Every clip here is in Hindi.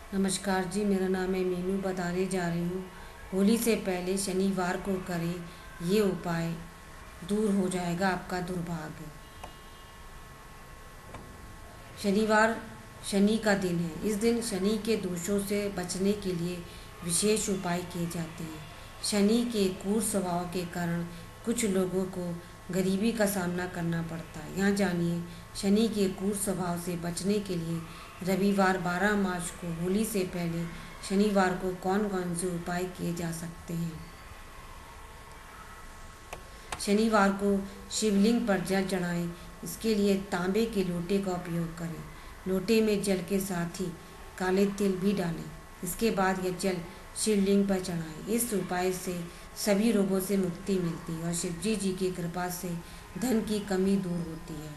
नमस्कार जी, मेरा नाम है मीनू। बताने जा रही हूँ होली से पहले शनिवार को करें ये उपाय, दूर हो जाएगा आपका दुर्भाग्य। शनिवार शनि का दिन है। इस दिन शनि के दोषों से बचने के लिए विशेष उपाय किए जाते हैं। शनि के क्रूर स्वभाव के कारण कुछ लोगों को गरीबी का सामना करना पड़ता है। यहाँ जानिए शनि के क्रूर स्वभाव से बचने के लिए रविवार 12 मार्च को होली से पहले शनिवार को कौन कौन से उपाय किए जा सकते हैं। शनिवार को शिवलिंग पर जल चढ़ाएं। इसके लिए तांबे के लोटे का उपयोग करें। लोटे में जल के साथ ही काले तिल भी डालें। इसके बाद यह जल शिवलिंग पर चढ़ाएं। इस उपाय से सभी रोगों से मुक्ति मिलती है और शिवजी जी की कृपा से धन की कमी दूर होती है।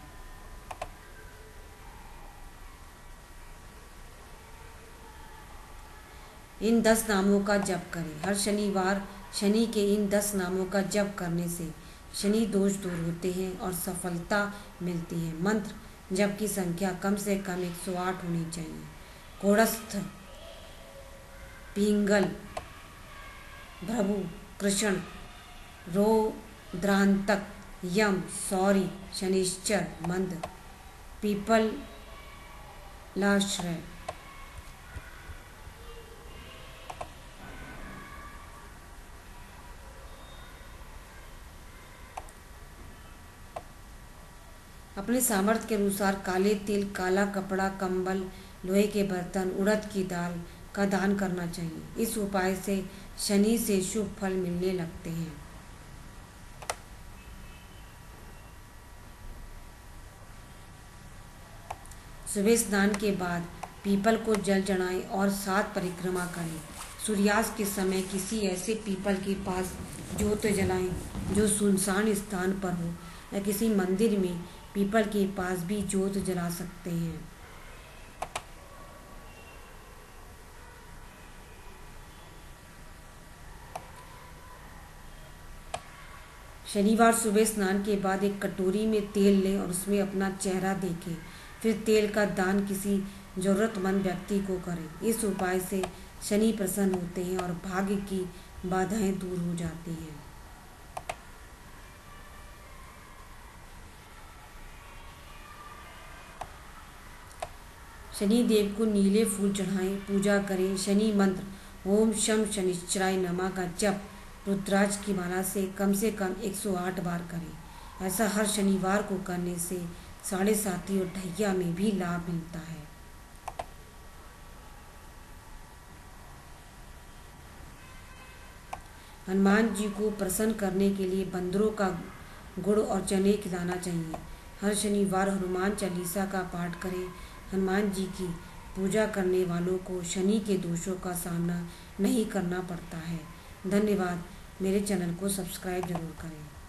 इन 10 नामों का जप करें। हर शनिवार शनि के इन 10 नामों का जप करने से शनि दोष दूर होते हैं और सफलता मिलती है। मंत्र जप की संख्या कम से कम 108 होनी चाहिए। कोड़स्थ, पिंगल, भ्रभु, कृष्ण, रौद्रांतक, यम, सौरी, शनिश्चर, मंद, पीपल लाश्रय। अपने सामर्थ्य के अनुसार काले तिल, काला कपड़ा, कंबल, लोहे के बर्तन, उड़द की दाल का दान करना चाहिए। इस उपाय से शनि से शुभ फल मिलने लगते हैं। सुबह स्नान के बाद पीपल को जल चढ़ाएं और 7 परिक्रमा करें। सूर्यास्त के समय किसी ऐसे पीपल के पास ज्योत जलाएं जो सुनसान स्थान पर हो, या किसी मंदिर में पीपल के पास भी ज्योत जला सकते हैं। शनिवार सुबह स्नान के बाद एक कटोरी में तेल लें और उसमें अपना चेहरा देखें। फिर तेल का दान किसी जरूरतमंद व्यक्ति को करें। इस उपाय से शनि प्रसन्न होते हैं और भाग्य की बाधाएं दूर हो जाती हैं। शनि देव को नीले फूल चढ़ाएं, पूजा करें। शनि मंत्र ओम शम शनिश्चराय नमः का जप रुद्राक्ष की माला से कम 108 बार करें। ऐसा हर शनिवार को करने से साढ़े साती और ढैया में भी लाभ मिलता है। हनुमान जी को प्रसन्न करने के लिए बंदरों का गुड़ और चने खिलाना चाहिए। हर शनिवार हनुमान चालीसा का पाठ करें। हनुमान जी की पूजा करने वालों को शनि के दोषों का सामना नहीं करना पड़ता है। धन्यवाद। मेरे चैनल को सब्सक्राइब जरूर करें।